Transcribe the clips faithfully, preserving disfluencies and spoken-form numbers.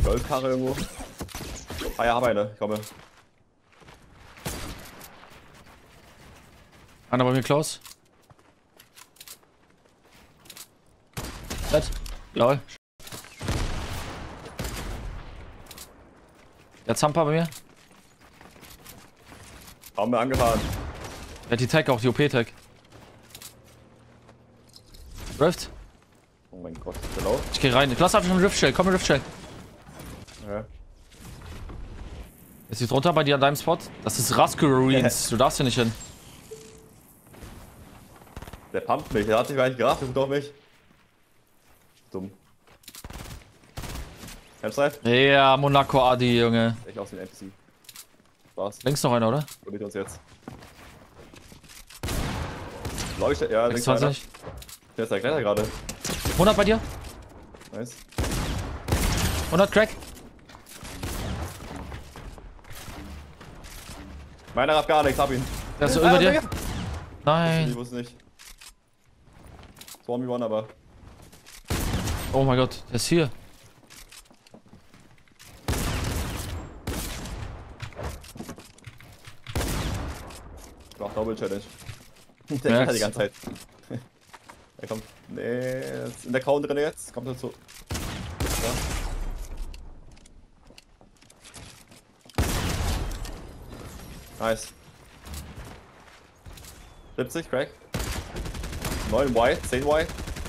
Golfkarre irgendwo. Ah ja, habe eine. Ich komme. Einer bei mir, Klaus. Dead. Lol. Der Zampa bei mir. Haben wir angefahren. Der hat die Tag auch, die O P-Tag. Rift. Oh mein Gott, ist der laut? Ich geh rein. Klaus, hab ich einen Rift-Shell. Komm, Rift-Shell. Ja. Ist die drunter bei dir an deinem Spot? Das ist Rascal Ruins. Du darfst hier nicht hin. Der pumpt mich, der hat sich gar nicht gerafft, der guckt auf mich. Dumm. Campsite? Ja, Monaco Adi, Junge. Echt aus wie ein N P C. Spaß. Links noch einer, oder? Probiert uns jetzt. Leuchtet, ja, links einer. sechsundzwanzig. Der ist der Kletter gerade. hundert bei dir. Nice. hundert Crack. Meiner hat gar nichts, hab ihn. Der ist so Ah, über dir. Digga. Ich Nein. wusste nicht. Swarmy One, aber. Oh mein Gott, der ist hier. Ich mach Double Challenge. Der Merkst. hat die ganze Zeit. Er kommt. Nee, ist in der Count drin jetzt. Kommt dazu. Ja. Nice. siebzig, Crack. neun White, zehn White.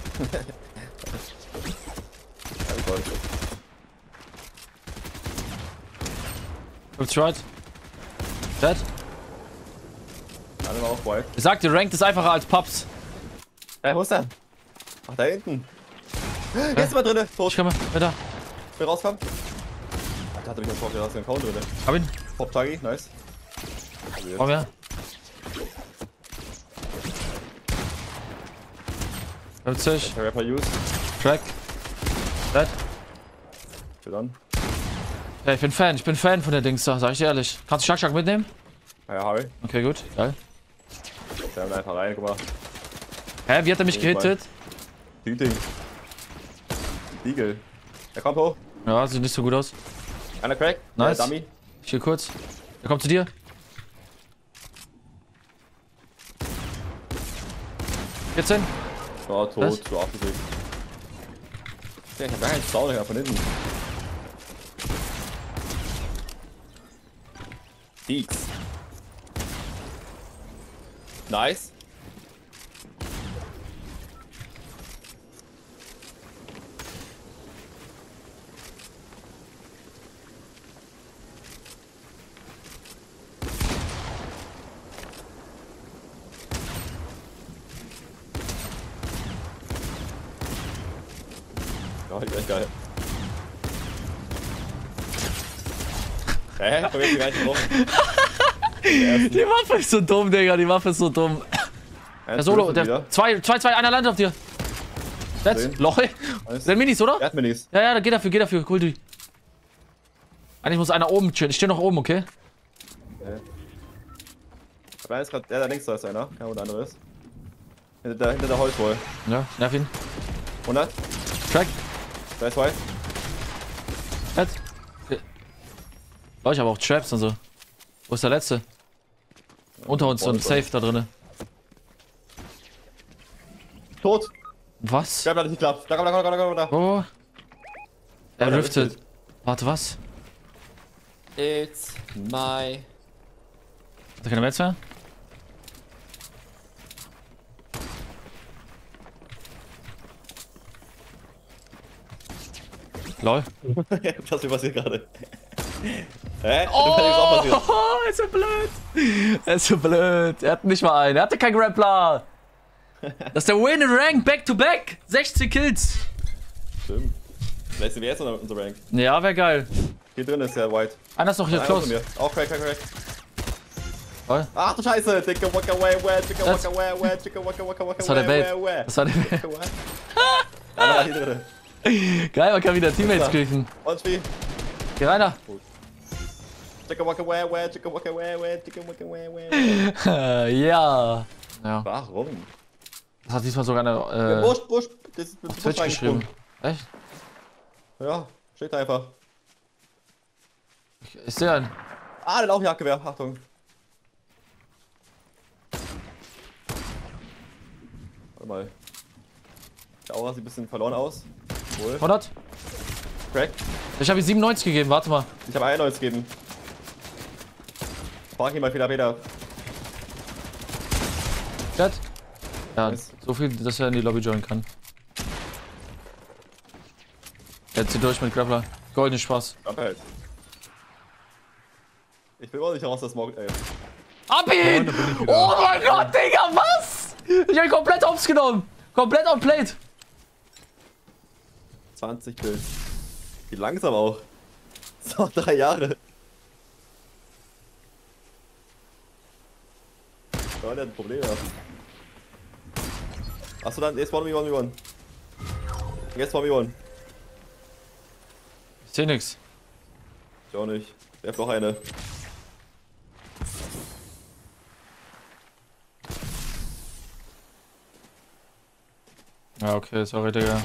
fünfzig right. Dead. Alle mal auf White. Ich sag dir, Ranked ist einfacher als Pubs. Hey, wo ist der? Ach, da hinten. Jetzt mal drinne. Tot. Ich komme, weiter. Ich will rauskommen. Da hat er mich noch vorgedacht, dass er einen Count drinne. Hab ihn. Pop Tuggy, nice. Komm her. fünfzig. Der Rapper used. Track. Dead. Für dann. Ja, ich bin Fan, ich bin Fan von der Dings da, sag ich dir ehrlich. Kannst du Shak Shak mitnehmen? Ja, ja, Harry. Okay, gut. Geil. Der hat einfach rein, guck mal. Hä, wie hat er mich gehittet? Tüting. Eagle. Er kommt hoch. Ja, sieht nicht so gut aus. Einer Crack. Nice. Der Dummy. Ich hier kurz. Der kommt zu dir. vierzehn. Oh, tot. Was? So abgesiegt. Ja, ich hab gar keinen Sound von hinten. Deeks. Nice. Oh, die ist echt geil. Hä? Komm jetzt gar nicht rum. Die Waffe ist so dumm, Digga. Die Waffe ist so dumm. Der Solo, der zwei, zwei, zwei, einer landet auf dir. That's Loch. Nice. Der Minis, oder? Er hat Minis. Ja, ja, geh dafür, geh dafür. Cool, die. Eigentlich muss einer oben chillen. Ich stehe noch oben, okay? Okay. Aber ist grad, der da links, da ist einer. Ja, wo der andere ist. Hinter der, hinter der Holzwall. Ja, nerv ihn. hundert. Track. Da ist White. Dead. Oh, ich habe auch Traps und so. Wo ist der letzte? Unter uns und safe da drinne. Tot. Was? Der hat nicht geklappt. Da kommt, da kommt, da kommt, da kommt. Oh. Er der riftet. riftet. Warte, was? It's my. Hat er keine Metz mehr? Lol. Was mir passiert gerade? Hä? Oh, er ist so blöd. Er ist so blöd. Er hat nicht mal einen. Er hatte keinen Grappler. Das ist der Win in Rank, back to back. sechzehn Kills. Stimmt. Vielleicht sind wir jetzt unser unser Rank. Ja, wäre geil. Hier drin ist der White. Einer ist noch hier Einer von close. mir. Auch crack, crack, crack. Toll. Ach du Scheiße! Dicke Waka Way Way, Dicke Das- Waka Way Way, Dicke Waka Waka Waka Das war der Way Bait. Way Way. Das war der Bait. Einer war hier drin. Geil, man kann wieder Teammates Ja. kriegen. Und Spiel. Geh rein da. Dicke Waka Way Way, Dicke Waka Way Way, Dicke Waka Way Way. Ja. Ja. Warum? Das hat diesmal sogar Ja, eine. Äh, Busch, Busch. Das ist auf Busch Twitch geschrieben. reingesprungen. Echt? Ja, steht da einfach. Ich sehe einen. Ah, der auch Jagdgewehr. Achtung. Warte mal. Der Aura sieht ein bisschen verloren aus. Wohl. hundert? Crack. Ich habe ihm siebenundneunzig gegeben, warte mal. Ich habe einundneunzig gegeben. Frag ihn mal wieder Peter. Dead? Ja, Nice. so viel, dass er in die Lobby joinen kann. Jetzt zieht durch mit Grappler. Golden Spaß. Halt. Ich will auch nicht raus, das Smoke. Ey. Ab ihn! Oh mein Gott, Digga, was? Ich hab ihn komplett aufs genommen. Komplett on plate. zwanzig Kills. Wie langsam auch. Das ist auch drei Jahre. Ja, der hat ein Problem. Ja. Achso, dann jetzt one v one v one. Jetzt one v one. Ich seh nix. Ich auch nicht. Der hat noch eine. Ja, okay, sorry, Digga.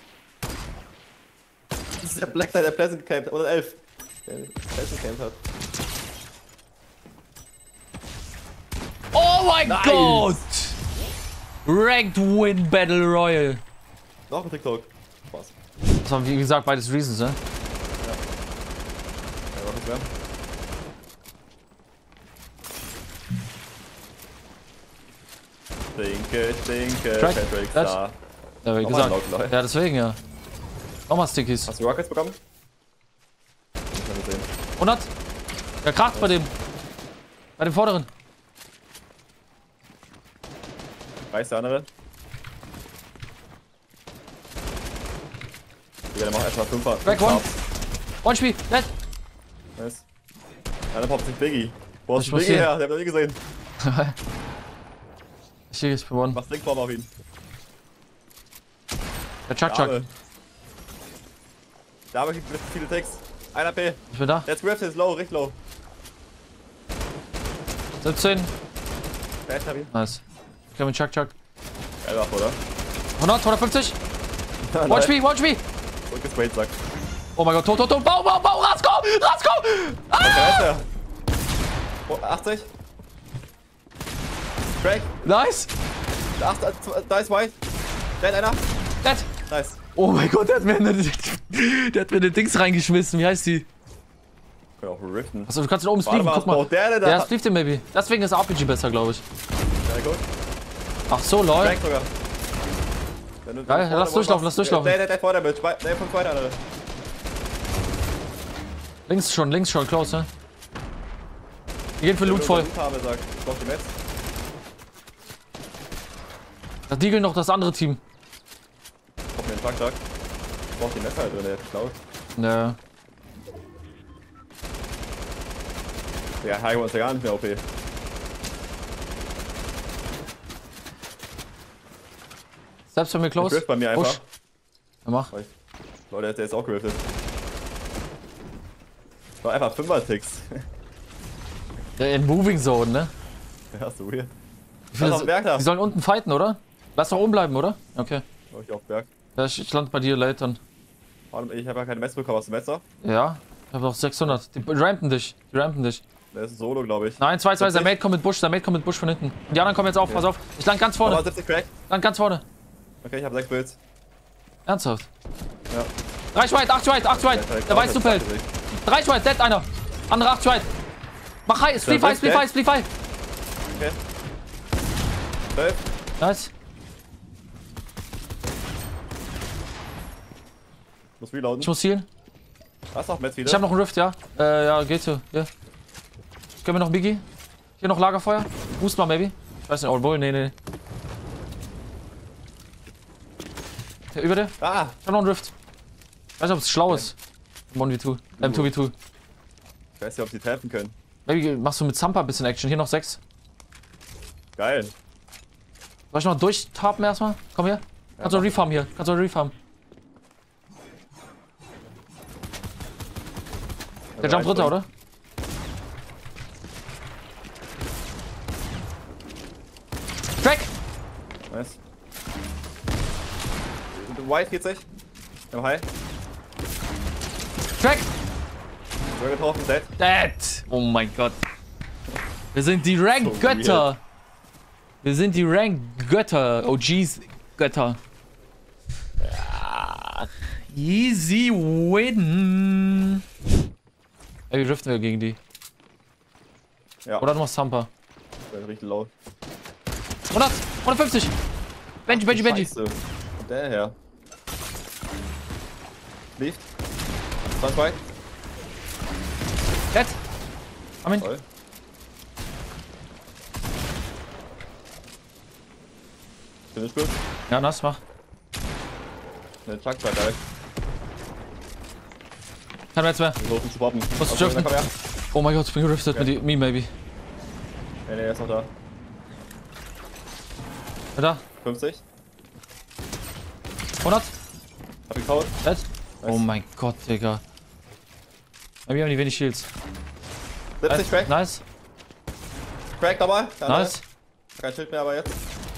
Das ist der Black Knight, der Pleasant Camp, oder elf. Der Pleasant Camp hat. Oh mein Nice. Gott! Ranked Win Battle Royale. Noch ein TikTok. Spaß. Das waren wie gesagt beides Reasons, ne? Ja, noch nichts mehr. Stinke, stinke, Track. Patrick Das- Star. Ja, wie Nochmal gesagt. ein Lock, Ja, deswegen ja. Nochmal Stickies. Hast du Rockets bekommen? Ich kann nicht sehen. hundert? Der kracht bei dem. Bei dem vorderen. Reißt der andere? Digga, der macht erstmal Fünfer. Back one. One Spiel. Dead. Nice. Ja, dann poppt sich Biggie. Wo hast Ich du muss Biggie hier. her? Der hab ich noch nie gesehen. Ich stehe jetzt für one. Mach Trinkform auf ihn. Der Chuck Der Chuck. Arme. Da habe ich viele Ticks. Einer P. Ich bin da. Jetzt Griff ist low, richtig low. siebzehn. Bad hab ihn. Nice. Ich komm mit Chuck Chuck. Geil ab, oder? hundert, hundertfünfzig. One Spiel, one Spiel. Zurückgesprayt, Sack. Oh mein Gott, tot, tot, tot. Bau, bau, bau. Rasko, Rasko. Da Ah! ist er. Oh, achtzig. Crack. Nice. acht, da ist White. Dead einer. Dead. Nice. Oh mein Gott, der hat mir eine, der hat mir eine Dings reingeschmissen. Wie heißt die? Können auch riften. Achso, du kannst ihn oben Warte sleeven, mal, guck mal. was der denn da? Ja, sleeve den maybe. Deswegen ist R P G besser, glaube ich. Ja, gut. Ach so, lol. Crack sogar. Wenn du- Geil, wenn du lass vorne durchlaufen, machst- lass durchlaufen. Der, der, der vor der Bitch. Der von zweiter andere. Links schon, links schon, close, ne? Wir gehen für Loot voll. Habe, sagt. Ich brauch die Metz. Da deageln noch das andere Team. Ich brauch mir einen Fuck-Tag. Ich brauch die Metz halt drin, der hat geklaut. Ja. Ja, Heiko ist ja gar nicht mehr O P. Selbst bei mir close. Griff bei mir einfach. Push. Ja, mach. Leute, der ist auch geriftet. War einfach Fünfer-Ticks. Ja, in Moving Zone, ne? Ja, so weird. Ich will Lass auf den Berg da. die sollen unten fighten, oder? Lass doch oben bleiben, oder? Okay. Oh, ich auf den Berg. Ja, ich, ich lande bei dir late dann. Warte, ich habe ja keine Metz bekommen. Hast du Metz noch? Ja. Ich hab noch sechshundert. Die rampen dich. Die rampen dich. Der ist ein Solo, glaube ich. Nein, zwei, zwei. siebzig. Sein Mate kommt mit Busch. Sein Mate kommt mit Busch von hinten. Und die anderen kommen jetzt auf. Pass auf. Ich land ganz Aber vorne. siebzig Crack. Land ganz vorne. Okay, ich habe sechs Builds. Ernsthaft. Ja. Drei Schweit, acht Schweit, acht Schweit. Der weiß, du fällt. Drei Schweit, dead einer. Andere acht Schweit. Mach high. Split high, split high, split high. Okay. zwölf. Nice. Muss reloaden. Ich muss healen. Hast du noch Metz wieder? Ich hab noch einen Rift, ja. Äh, ja, geht so. Hier. Können wir noch Biggie? Hier noch Lagerfeuer? Boost mal, maybe. Ich weiß nicht, oh, wohl, nee, nee. Hier, über dir. Ah! Ich hab noch einen Rift. Ich weiß nicht, ob es schlau ist. eins v zwei. Ähm, zwei v zwei. Ich weiß nicht, ob sie treffen können. Maybe machst du mit Zampa ein bisschen Action. Hier noch sechs. Geil. Soll ich noch durchtapen erstmal? Komm her. Kannst du mach. refarmen hier. Kannst du refarmen. Der Jump runter, oder? Track! Nice. White vierzig. Im High. Track! Schön getroffen, dead. Dead! Oh mein Gott. Wir sind die Rank-Götter. So Wir sind die Rank-Götter. O Gs Götter. Ja. Easy win. Ey, wie driften wir gegen die? Ja. Oder noch Sampa. Das ist richtig low. hundert, hundertfünfzig. Benji, Benji, Benji. Scheiße. Und der her. Lieft. zwanzig weit. Dead. Amen. Toll. Finish gut. Ja, nass, mach. Ne, Chuck war geil. Kein mehr jetzt mehr. Wir versuchen zu poppen. Musst Okay, driften. dann komm her. Oh mein Gott, ich bin geriftet Okay. mit die, me, baby. Ne, ne, er ist noch da. Ja, da. fünfzig. hundert. Hab ihn kaut. Dead. Oh mein Gott, Digga. Wir haben die wenig Shields. siebzig Crack. Nice. Crack dabei. Der andere. Nice. Kein Schild mehr, aber jetzt.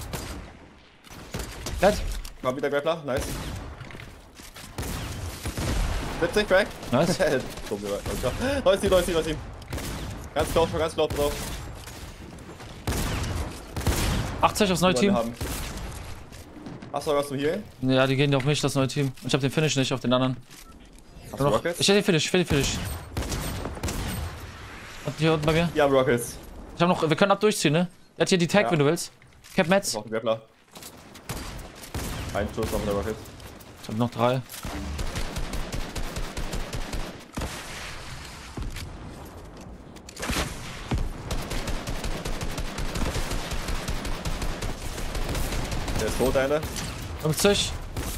Dead. Komm wieder Grappler. Nice. siebzig Crack. Nice. Dumm, Alter. Neues Team, neues Team, neues Team. Ganz close, ganz close drauf. achtzig aufs neue Die wollen Team. wir haben. Hast du noch was zum Healen? Ja, die gehen auf mich, das neue Team. Und ich hab den Finish nicht auf den anderen. Hast du Noch, Rockets? ich hätte den Finish, ich hätte den Finish. Und hier unten bei mir. Ja, Rockets. Ich hab noch, wir können ab durchziehen, ne? Er hat hier die Tag, Ja. wenn du willst. Cap Ich Mats. brauch den Grappler. Ein Schuss noch mit der Rocket. Ich hab noch drei. Der ist tot, eine. fünfzig.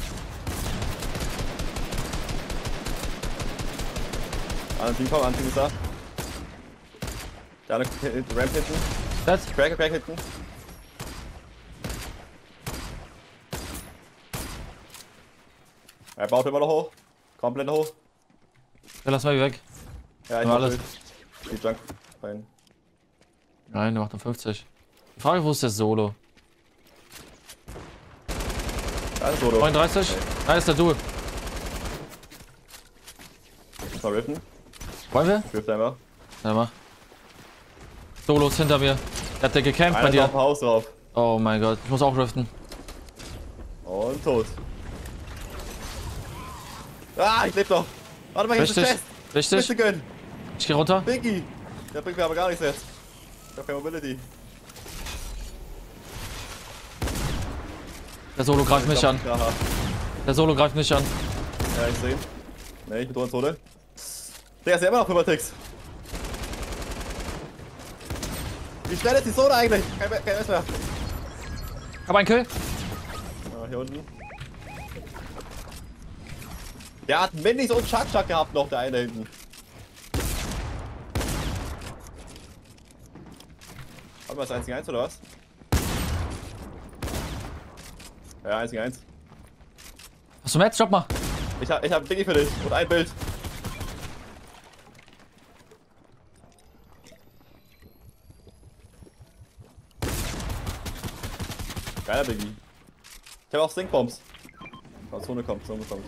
Andere Team kommt, andere Team ist da. Der andere hinten, Ramp hinten. Dead. Crack, Crack hinten. Er baut immer noch hoch. Komplett hoch. Ja, lass mal weg. Ja, ich Ja, mach alles. Bild. Die Junk rein. Nein, der macht nur fünfzig. Die Frage, wo ist der Solo? Da ist Solo. neununddreißig. Okay. Nein, ist der Duel. Ich mal rippen. Wollen wir? Ich riff einfach. Ja, mach. Solo ist hinter mir. Der hat der gecampt bei Einer ist dir. auf dem Haus drauf. Oh mein Gott, ich muss auch riften. Und tot. Ah, ich leb noch. Warte mal, hier ist Richtig, ein Chest. richtig. Bitte gönn. Ich geh runter. Biggie. Der bringt mir aber gar nichts jetzt. Ich hab keine Mobility. Der Solo greift mich an. Ja, Der Solo greift mich an. ja, ich seh ihn. Ne, ich bin drin, Zone. Der ist ja immer noch über Ticks. Wie schnell ist die Zone eigentlich? Kein, kein Mess mehr. Hab einen Kill. Ja, hier unten. Der hat Minis und Chuck-Chuck gehabt noch, der eine hinten. Haben wir das eins gegen eins oder was? Ja, eins gegen eins. Hast du Mats? Drop mal. Ich hab, ich hab ein Ding für dich und ein Bild. Geiler Biggie. Ich hab auch Stinkbombs. Oh, Zone kommt, Zone kommt.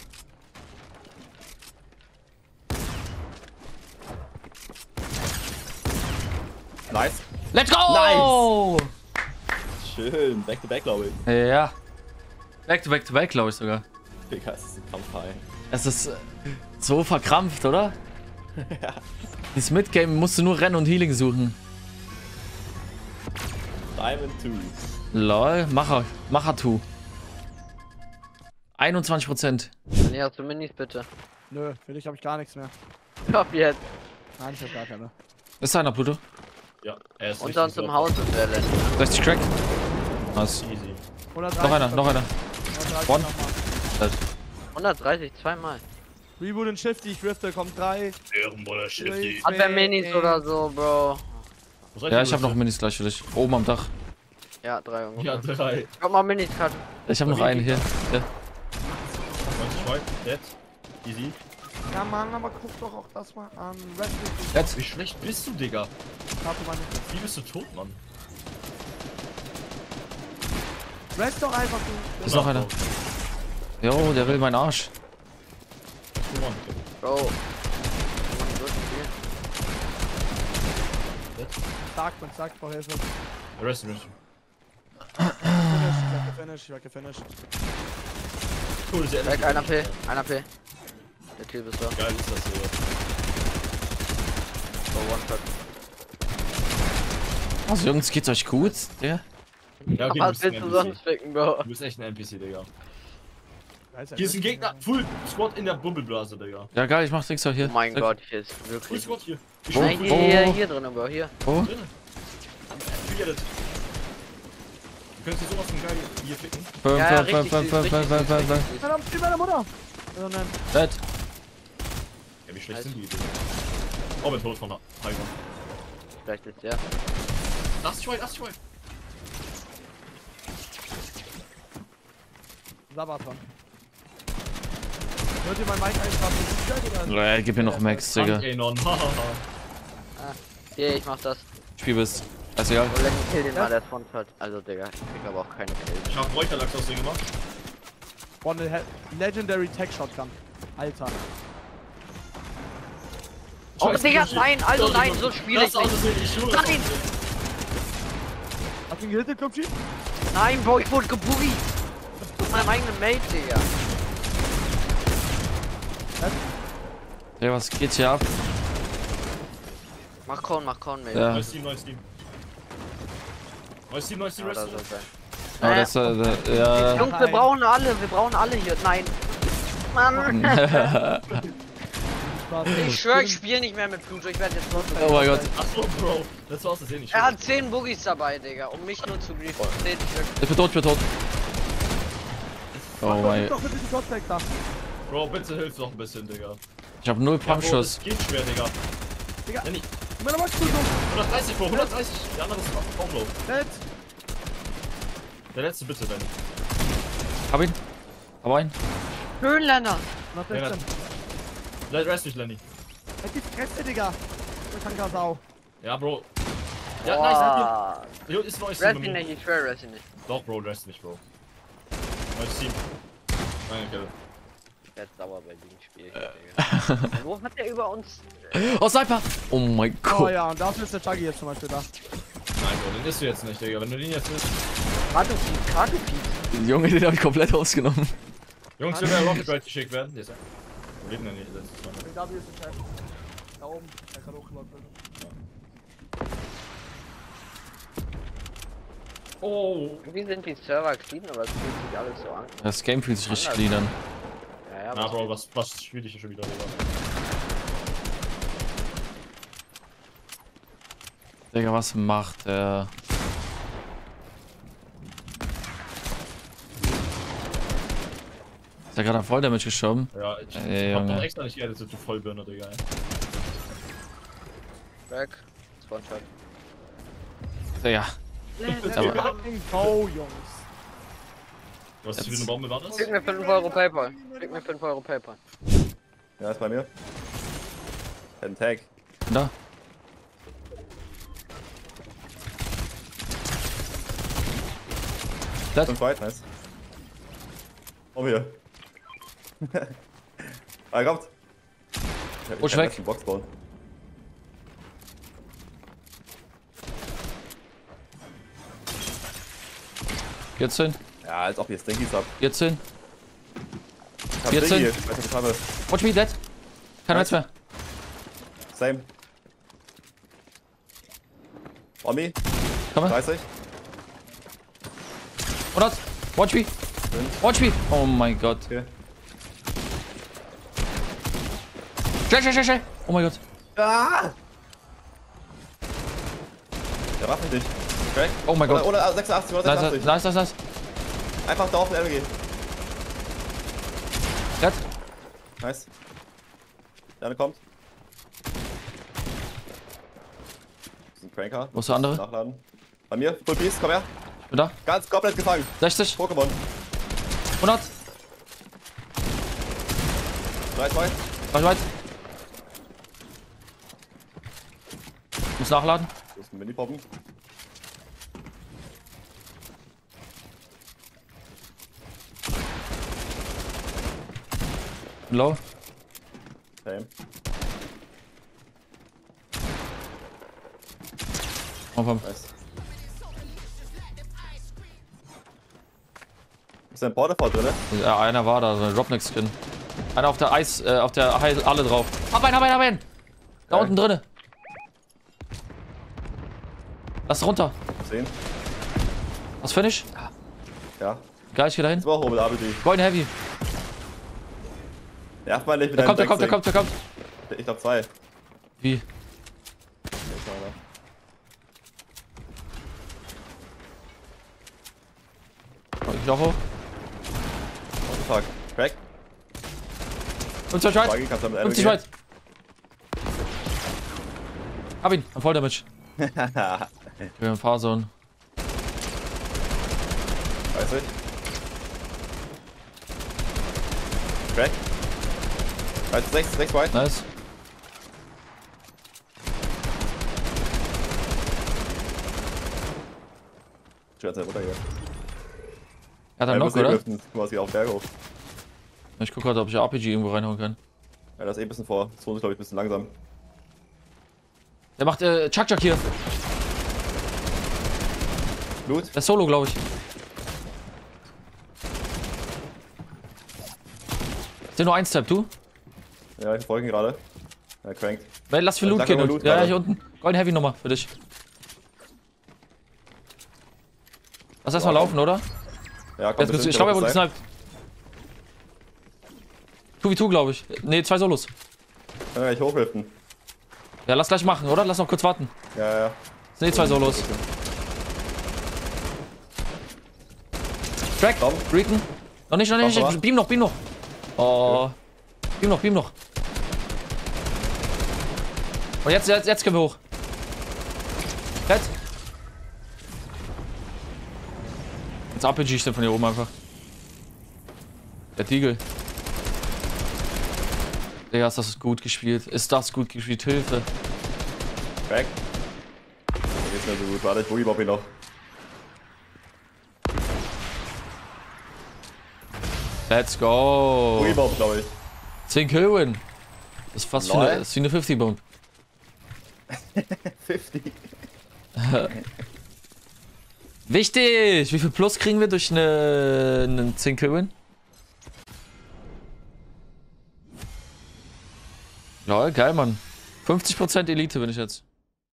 Nice. Let's go! Schön. Back to back, glaube ich. Nice. Ja. Back to back to back, glaube ich sogar. Digga, es ist ein Kampfhai. Es ist äh, so verkrampft, oder? Dieses Midgame musst du nur rennen und Healing suchen. Diamond zwei. Lol, Macher, Macher-Tu. einundzwanzig Prozent. Nee, hast du Minis bitte. Nö, für dich habe ich gar nichts mehr. Stopp jetzt. Nein, ich habe gar keine. Ist einer, Pluto? Ja, er ist Und sonst im Haus ist der letzte. sechzig Crack. Nice. Easy. hundertdreißig Noch einer, noch einer. hundertdreißig One. nochmal. hundertdreißig, zweimal. Reboot und Shifty, ich drifte, kommt drei. Ehrenvoller Shifty. Hat wer Minis oder so, Bro? Ja, ich habe noch Minis gleich für dich. Oben am Dach. Ja, drei ungefähr. Ja, drei. Komm mal Minis, Cut. Ich habe noch einen hier. Ja. zwanzig weit, jetzt. Easy. Ja Mann, aber guck doch auch das mal an. Rest Jetzt. Wie schlecht bist du, Digga? Warte mal nicht. Wie bist du tot, Mann? Rest doch einfach du. Ist noch einer. Jo, der will meinen Arsch. Bro. Dead. Stark, man sagt, brauch Hilfe. Der Rest nicht. Finish, ich werd gefinished, ich werd gefinished. Cool, ist ja Weg, einer P, einer P. Der Typ ist da. Geil ist das, Digga. So, One-Shot. Also Jungs, geht's euch gut? Ja? Ja, okay, du Was bist ein willst du N P C. sonst ficken, Bro? Du bist echt ein N P C, Digga. Weiß ja Hier ist ein nicht. Gegner. Full Squad in der Bubbelblase, Digga. Ja geil, ich mach Dings auch hier. Oh mein Sag- Gott, hier ist Full wirklich... Squad hier. Ich Wo? Nein, bin hier, Oh. hier, hier drin, Bro, hier. Oh, drinnen. Clear das. Du könntest dir sowas von geil hier ficken. fünf, Ja, ja, fünf, richtig fünf, süß, fünf, richtig fünf, süß, fünf, fünf, richtig fünf. süß. Verdammt, spiel meine Mutter! Oh nein. Dead. Ja, wie schlecht Nice. sind die, Digga? Oh, mit Tod von Tiger. Vielleicht ist der. Lass dich weit, lass dich weit. Sabaton. Hört ihr mein Mic einfach nicht? Äh, gib mir noch Max, Digga. Anon, hahaha. Hier, ich mach das. Spiel bist. Also ja. Oh, leck, kill den mal, der ist One-Shot. Also, Digga, ich krieg aber auch keine Kills. Ich hab Räucherlachs aus dem gemacht. Boah, eine He- Legendary Tech Shotgun. Alter. Oh, Scheiße, Digga, Bullshit. nein, also Sorry, nein, Mann. so spiele ich Lass aus, nicht. das will ich schwöre. Nein! Hast du ihn gehittet, Klubschi? Nein, Bro, ich wurde geboogied. Von meinem eigenen Mate, Digga. Ja, was geht hier ab? Mach Con, mach Con, Mate. Ja. Neues Team, neues Team. Neues Team, neues Team, Ja, Rest. das soll sein. Oh, Naja, das, äh, äh, ja. Jungs, wir brauchen alle, wir brauchen alle hier. Nein. Mann. Spaß. Ich schwör, ich spiele nicht mehr mit Pluto. Ich werde jetzt los. Oh mein Gott. Achso, Bro. Das war's, das eh nicht. Er hat zehn Boogies dabei, Digga, um mich nur zu griefen. Zehn Stück. Ich bin tot, ich bin tot. Oh Mach mein doch bitte die Godpack da. Bro, bitte hilf doch ein bisschen, Digga. Ich hab null Ja, Bro, Pumpschuss. das geht schwer, Digga. Digga. Nenni. Gib mir nochmal Studio. hundertdreißig, Bro, hundertdreißig. Der andere ist auch low. Nett. Der letzte bitte, Lenny. Hab ihn. Hab einen. Höhenländer. Noch Ja, sechzehn. Bleib rest nicht, Lenny. Halt die Fresse, Digga. Du Tankersau. Ja, Bro. Ja, nice. Boah. Hier ist neues Rest Team. ihn nicht, ich schwör, rest ihn nicht. Doch, Bro, rest nicht, Bro. Neues Team. Nein, Kevin. Ich werd sauer bei diesem Spiel, Digga. Wo hat der über uns... Oh, Sniper. Oh mein Oh Gott. ja, und dafür ist der Chuggy jetzt zum Beispiel da. Nein, Bro, den isst du jetzt nicht, Digga. Wenn du den jetzt isst. Kartofeed, Kartofeed. Junge, den hab ich komplett ausgenommen. Jungs, wenn wir Rocket Ride geschickt werden. Der ist ja. Wo lebt denn der nicht? Das ist zwar- Den W ist der Chef. Da oben. Der gerade hochgelockt wird. Oh. Irgendwie sind die Server clean, aber es fühlt sich alles so an. Das Game fühlt sich richtig clean an. Ja, ja, Na, Bro, was, was spiel ich hier schon wieder, Digga? Digga, was macht der? Ist der gerade voll damit geschoben? Ja, ich Ey, hab Junge. doch extra nicht geeditet, du Vollbirne, Digga, ey. Back. Das war schon. Digga. Aber- Fucking Go, Jungs. Was für eine Bombe war das? Schick mir fünf Euro Paypal. Schick mir fünf Euro Paypal. Ja, ist bei mir. Ein Tag. Da. Das. fünf weit, nice. Oh, hier. Ah, er kommt. Ich hab- Oh, ich kann weg. erst eine Box bauen. vierzehn. Ja, als ob ihr Stinkies habt. vierzehn. Ich hab vierzehn. Stinky. Ich weiß nicht, was ich habe. Watch me, dead. Kein Netz mehr. Same. Omi, Komm mal. dreißig. hundert. Watch me. Watch me. Oh mein Gott. Okay. Schnell, schnell, schnell, schnell. Oh mein Gott. Ah! Der waffnet dich. Crack. Oh mein Oder, Gott. oder sechsundachtzig, oder Nice, sechsundachtzig. nice, nice, nice. Einfach da auf den M G. Dead. Nice. Der eine kommt. Das ist ein Cranker. Wo ist der andere? Nachladen. Bei mir, Full Piece, komm her. Bin da. Ganz komplett gefangen. sechzig. Pokémon. hundert. drei, zwei. Weit, weit. Muss nachladen. Das ist ein Mini-Poppen. Low. Same. Pump, pump. Nice. Ist da ein Porterfort drin? Ja, einer war da, so ein Dropneck-Skin. Einer auf der Eis, äh, auf der Halle drauf. Hab einen, hab einen, hab einen! Da Okay. unten drinne. Lass runter. Sehen. Was Finish? Ja. Geil, ich geh dahin. Das war auch oben, aber die. Going heavy. Nervt mal nicht mit Der deinem kommt, der kommt, der Backswing. kommt, der kommt. Ich glaub zwei. Wie? Ich schau mal. Ich auch hoch. What the fuck? Crack? fünfzig weit. Frage, kannst du damit fünfzig weit. Hab ihn. Am Volldamage. Wir haben Fahrzone. Weiß ich. Crack? Rechts, rechts, rechts weit. Nice. Schön, dass er runtergeht. Er hat einen Knock, oder? Guck mal, es geht auf den Berg hoch. Ich guck gerade, ob ich R P G irgendwo reinhauen kann. Ja, das ist eh ein bisschen vor. Das ist, glaube ich, ein bisschen langsam. Der macht äh, Chuck Chuck hier. Blut? Der ist Solo, glaube ich. Sind nur ein Step, du? Ja, ich folge ihn gerade. Er crankt. Weil lass für Ich Loot sag gehen. nur Und, Loot ja, gerade. hier unten. Golden Heavy Nummer für dich. Lass erstmal Ja, laufen, oder? Ja, komm, Jetzt, ich glaube, er wurde gesniped. zwei gegen zwei, glaube ich. Ne, zwei Solos. Kann ich hochliften. Ja, lass gleich machen, oder? Lass noch kurz warten. Ja, ja. Das sind eh zwei Solos. Track, Komm. Recon. Noch nicht, noch nicht. Komm, Beam noch, Beam noch. Oh. Beam noch, Beam noch. Und jetzt, jetzt, jetzt können wir hoch. Jetzt. Jetzt R P G ich den von hier oben einfach. Der Deagle. Digga, ist das gut gespielt. Ist das gut gespielt? Hilfe. Crack. Da geht's mir so gut. Warte, ich boogie-bob ihn noch. Let's go. Boogie-bob, glaube ich. zehn Kill Win. Das ist fast wie Lol. eine, das ist wie eine fünfzig Bone. fünfzig. Wichtig! Wie viel Plus kriegen wir durch eine, einen zehn Kill Win? Lol, geil, Mann. fünfzig Prozent Elite bin ich jetzt.